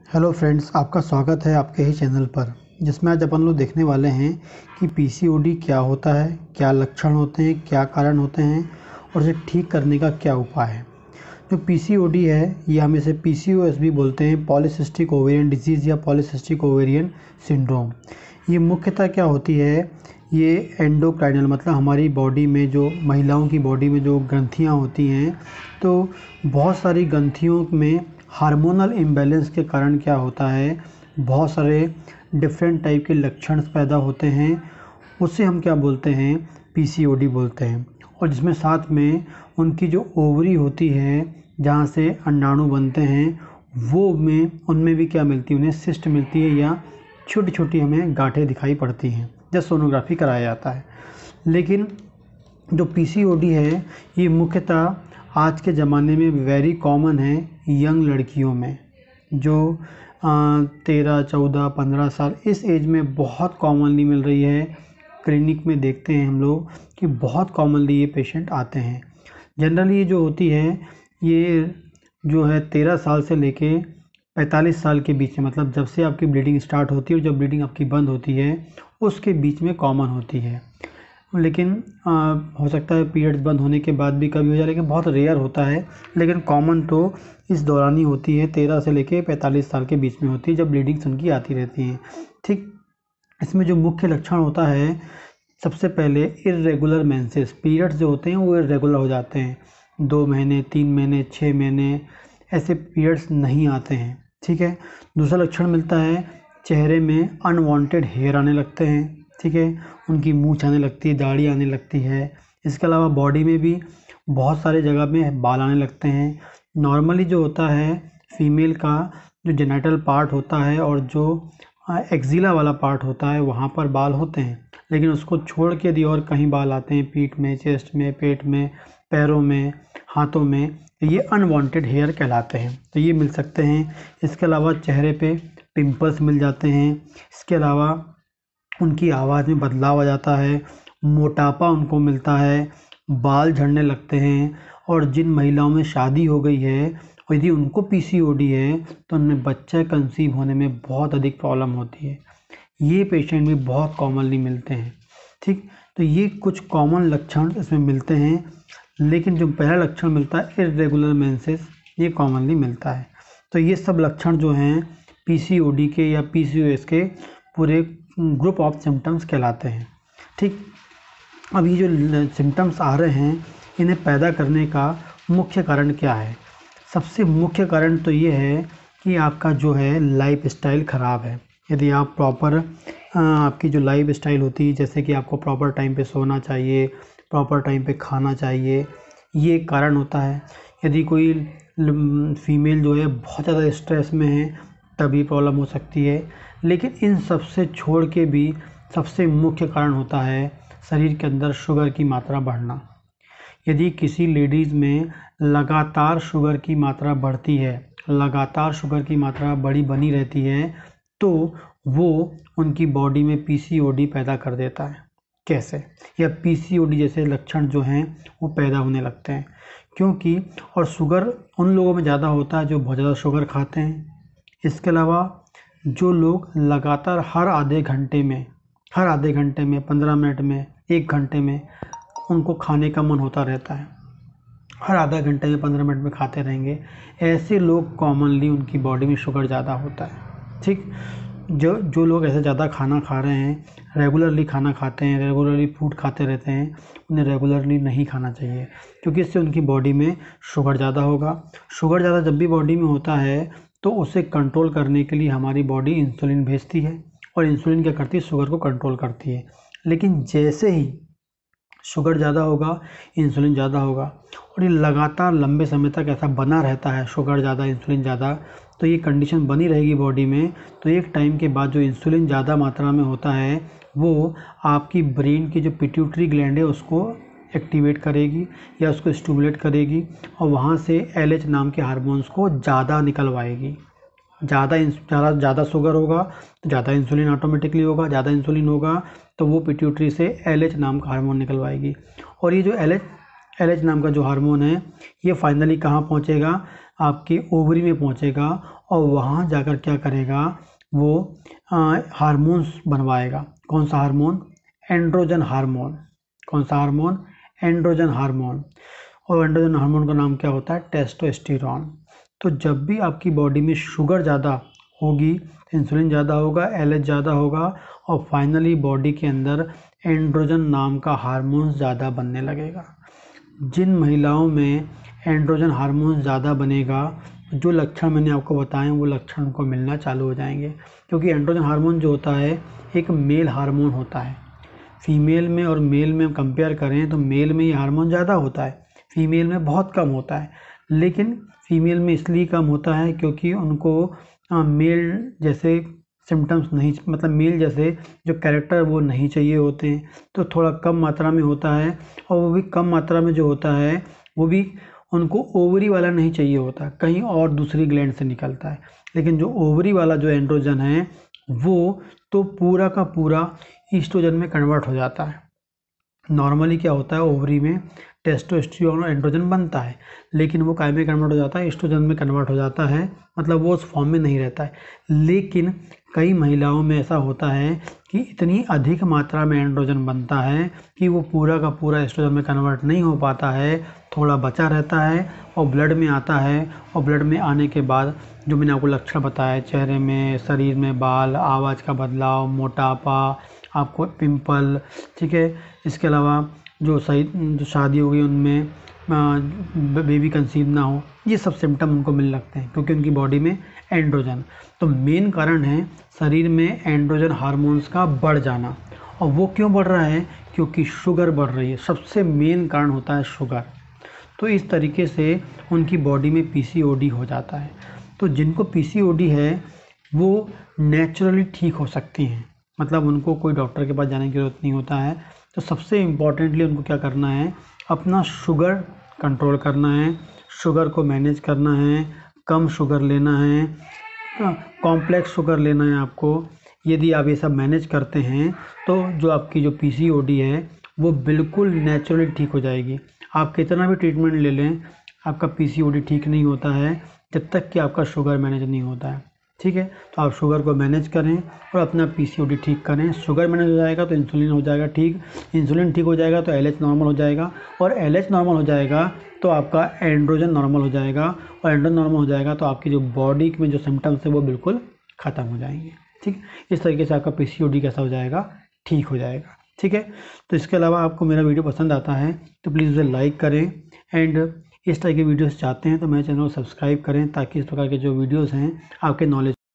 Hello friends, आपका स्वागत है आपके ही चैनल पर, जिसमें आज अपन लोग देखने वाले हैं कि पीसीओडी क्या होता है, क्या लक्षण होते हैं, क्या कारण होते हैं और इसे ठीक करने का क्या उपाय है। जो पीसीओडी है ये हम इसे पीसीओएस भी बोलते हैं, पॉलीसिस्टिक ओवेरियन डिजीज़ या पॉलीसिस्टिक ओवेरियन सिंड्रोम। ये मुख्यतः क्या होती है, ये एंडोक्राइनल मतलब हमारी बॉडी में जो महिलाओं की बॉडी में जो ग्रंथियाँ होती हैं, तो बहुत सारी ग्रंथियों में हार्मोनल इम्बैलेंस के कारण क्या होता है, बहुत सारे डिफरेंट टाइप के लक्षण पैदा होते हैं। उससे हम क्या बोलते हैं, पीसीओडी बोलते हैं। और जिसमें साथ में उनकी जो ओवरी होती है जहाँ से अंडाणु बनते हैं, वो में उनमें भी क्या मिलती है, उन्हें सिस्ट मिलती है या छोटी छोटी हमें गांठें दिखाई पड़ती हैं जब सोनोग्राफी कराया जाता है। लेकिन जो पीसीओडी है ये मुख्यतः आज के ज़माने में वेरी कॉमन है यंग लड़कियों में, जो 13, 14, 15 साल इस एज में बहुत कॉमनली मिल रही है। क्लिनिक में देखते हैं हम लोग कि बहुत कॉमनली ये पेशेंट आते हैं। जनरली ये जो होती है ये जो है 13 साल से लेके 45 साल के बीच में, मतलब जब से आपकी ब्लीडिंग स्टार्ट होती है और जब ब्लीडिंग आपकी बंद होती है उसके बीच में कॉमन होती है। लेकिन हो सकता है पीरियड्स बंद होने के बाद भी कभी हो जाए, लेकिन बहुत रेयर होता है। लेकिन कॉमन तो इस दौरान ही होती है, 13 से लेके 45 साल के बीच में होती है, जब ब्लीडिंग्स उनकी आती रहती हैं। ठीक, इसमें जो मुख्य लक्षण होता है, सबसे पहले इर्रेगुलर मेंसेस, पीरियड्स जो होते हैं वो इर्रेगुलर हो जाते हैं। 2 महीने, 3 महीने, 6 महीने ऐसे पीरियड्स नहीं आते हैं। ठीक है। दूसरा लक्षण मिलता है, चेहरे में अनवांटेड हेयर आने लगते हैं। ठीक है, उनकी मूंछ आने लगती है, दाढ़ी आने लगती है। इसके अलावा बॉडी में भी बहुत सारे जगह में बाल आने लगते हैं। नॉर्मली जो होता है फीमेल का जो जेनिटल पार्ट होता है और जो एक्जिला वाला पार्ट होता है वहाँ पर बाल होते हैं, लेकिन उसको छोड़ के यदि और कहीं बाल आते हैं, पीठ में, चेस्ट में, पेट में, पैरों में, हाथों में, तो ये अनवांटेड हेयर कहलाते हैं, तो ये मिल सकते हैं। इसके अलावा चेहरे पे पिंपल्स मिल जाते हैं। इसके अलावा उनकी आवाज़ में बदलाव आ जाता है, मोटापा उनको मिलता है, बाल झड़ने लगते हैं। और जिन महिलाओं में शादी हो गई है और यदि उनको पीसीओडी है तो उनमें बच्चा कंसीव होने में बहुत अधिक प्रॉब्लम होती है। ये पेशेंट भी बहुत कॉमनली मिलते हैं। ठीक, तो ये कुछ कॉमन लक्षण इसमें मिलते हैं। लेकिन जो पहला लक्षण मिलता है इर्रेगुलर मेंसेस, ये कॉमनली मिलता है। तो ये सब लक्षण जो हैं पीसीओडी के या पीसीओएस के पूरे ग्रुप ऑफ सिम्टम्स कहलाते हैं। ठीक, अब ये जो सिम्टम्स आ रहे हैं इन्हें पैदा करने का मुख्य कारण क्या है? सबसे मुख्य कारण तो ये है कि आपका जो है लाइफ स्टाइल ख़राब है। यदि आप प्रॉपर आपकी जो लाइफ स्टाइल होती है, जैसे कि आपको प्रॉपर टाइम पे सोना चाहिए, प्रॉपर टाइम पे खाना चाहिए, ये एक कारण होता है। यदि कोई फीमेल जो है बहुत ज़्यादा स्ट्रेस में है तभी प्रॉब्लम हो सकती है। लेकिन इन सब से छोड़ के भी सबसे मुख्य कारण होता है शरीर के अंदर शुगर की मात्रा बढ़ना। यदि किसी लेडीज़ में लगातार शुगर की मात्रा बढ़ती है, लगातार शुगर की मात्रा बड़ी बनी रहती है, तो वो उनकी बॉडी में पीसीओडी पैदा कर देता है। कैसे? या पीसीओडी जैसे लक्षण जो हैं वो पैदा होने लगते हैं। क्योंकि और शुगर उन लोगों में ज़्यादा होता है जो बहुत ज़्यादा शुगर खाते हैं। इसके अलावा जो लोग लगातार हर आधे घंटे में, 15 मिनट में, 1 घंटे में उनको खाने का मन होता रहता है, हर आधा घंटे में 15 मिनट में खाते रहेंगे, ऐसे लोग कॉमनली उनकी बॉडी में शुगर ज़्यादा होता है। ठीक, जो लोग ऐसे ज़्यादा खाना खा रहे हैं, रेगुलरली खाना खाते हैं, रेगुलरली फूड खाते रहते हैं, उन्हें रेगुलरली नहीं खाना चाहिए, क्योंकि इससे उनकी बॉडी में शुगर ज़्यादा होगा। शुगर ज़्यादा जब भी बॉडी में होता है तो उसे कंट्रोल करने के लिए हमारी बॉडी इंसुलिन भेजती है, और इंसुलिन क्या करती है, शुगर को कंट्रोल करती है। लेकिन जैसे ही शुगर ज़्यादा होगा, इंसुलिन ज़्यादा होगा, और ये लगातार लंबे समय तक ऐसा बना रहता है, शुगर ज़्यादा इंसुलिन ज़्यादा, तो ये कंडीशन बनी रहेगी बॉडी में। तो एक टाइम के बाद जो इंसुलिन ज़्यादा मात्रा में होता है वो आपकी ब्रेन की जो पिट्यूटरी ग्लैंड है उसको एक्टिवेट करेगी या उसको स्टिमुलेट करेगी, और वहाँ से एलएच नाम के हार्मोन्स को ज़्यादा निकलवाएगी। ज़्यादा शुगर होगा तो ज़्यादा इंसुलिन ऑटोमेटिकली होगा, ज़्यादा इंसुलिन होगा तो वो पिट्यूटरी से एलएच नाम का हार्मोन निकलवाएगी। और ये जो LH नाम का जो हार्मोन है ये फाइनली कहाँ पहुँचेगा, आपके ओवरी में पहुँचेगा और वहाँ जाकर क्या करेगा, वो हार्मोन्स बनवाएगा। कौन सा हार्मोन, एंड्रोजन हार्मोन। कौन सा हार्मोन, एंड्रोजन हार्मोन। और एंड्रोजन हार्मोन का नाम क्या होता है, टेस्टोस्टेरोन। तो जब भी आपकी बॉडी में शुगर ज़्यादा होगी तो इंसुलिन ज़्यादा होगा, LH ज़्यादा होगा और फाइनली बॉडी के अंदर एंड्रोजन नाम का हार्मोन ज़्यादा बनने लगेगा। जिन महिलाओं में एंड्रोजन हार्मोन ज़्यादा बनेगा, जो लक्षण मैंने आपको बताए वो लक्षण उनको मिलना चालू हो जाएंगे। क्योंकि एंड्रोजन हार्मोन जो होता है एक मेल हार्मोन होता है। फीमेल में और मेल में कंपेयर करें तो मेल में ये हार्मोन ज़्यादा होता है, फीमेल में बहुत कम होता है। लेकिन फीमेल में इसलिए कम होता है क्योंकि उनको मेल जैसे सिम्टम्स नहीं, मतलब मेल जैसे जो कैरेक्टर वो नहीं चाहिए होते हैं, तो थोड़ा कम मात्रा में होता है। और वो भी कम मात्रा में जो होता है वो भी उनको ओवरी वाला नहीं चाहिए होता, कहीं और दूसरी ग्लैंड से निकलता है। लेकिन जो ओवरी वाला जो एंड्रोजन है वो तो पूरा का पूरा ईस्ट्रोजन में कन्वर्ट हो जाता है। नॉर्मली क्या होता है, ओवरी में टेस्टोस्टेरोन और एंड्रोजन बनता है, लेकिन वो काय में कन्वर्ट हो जाता है, एस्ट्रोजन में कन्वर्ट हो जाता है, मतलब वो उस फॉर्म में नहीं रहता है। लेकिन कई महिलाओं में ऐसा होता है कि इतनी अधिक मात्रा में एंड्रोजन बनता है कि वो पूरा का पूरा एस्ट्रोजन में कन्वर्ट नहीं हो पाता है, थोड़ा बचा रहता है और ब्लड में आता है। और ब्लड में आने के बाद जो मैंने आपको लक्षण बताया, चेहरे में, शरीर में बाल, आवाज़ का बदलाव, मोटापा, आपको पिंपल, ठीक है। इसके अलावा जो शादी हो गई उनमें बेबी कंसीव ना हो, ये सब सिम्टम उनको मिलने लगते हैं क्योंकि उनकी बॉडी में एंड्रोजन। तो मेन कारण है शरीर में एंड्रोजन हार्मोन्स का बढ़ जाना। और वो क्यों बढ़ रहा है, क्योंकि शुगर बढ़ रही है, सबसे मेन कारण होता है शुगर। तो इस तरीके से उनकी बॉडी में PCOD हो जाता है। तो जिनको PCOD है वो नेचुरली ठीक हो सकती हैं, मतलब उनको कोई डॉक्टर के पास जाने की ज़रूरत नहीं होता है। तो सबसे इम्पॉर्टेंटली उनको क्या करना है, अपना शुगर कंट्रोल करना है, शुगर को मैनेज करना है, कम शुगर लेना है, कॉम्प्लेक्स शुगर लेना है आपको। यदि आप ये सब मैनेज करते हैं तो जो आपकी जो PCOD है वो बिल्कुल नेचुरली ठीक हो जाएगी। आप कितना भी ट्रीटमेंट ले लें, आपका PCOD ठीक नहीं होता है जब तक कि आपका शुगर मैनेज नहीं होता है, ठीक है। तो आप शुगर को मैनेज करें और अपना PCOD ठीक करें। शुगर मैनेज हो जाएगा तो इंसुलिन हो जाएगा ठीक, इंसुलिन ठीक हो जाएगा तो LH नॉर्मल हो जाएगा, और LH नॉर्मल हो जाएगा तो आपका एंड्रोजन नॉर्मल हो जाएगा, और एंड्रोजन नॉर्मल हो जाएगा तो आपकी जो बॉडी में जो सिम्टम्स है वो बिल्कुल ख़त्म हो जाएंगे, ठीक। इस तरीके से आपका PCOD कैसा हो जाएगा, ठीक हो जाएगा, ठीक है। तो इसके अलावा आपको मेरा वीडियो पसंद आता है तो प्लीज़ उसे लाइक करें, एंड इस तरह की वीडियोस चाहते हैं तो मेरे चैनल को सब्सक्राइब करें ताकि इस प्रकार के जो वीडियोस हैं आपके नॉलेज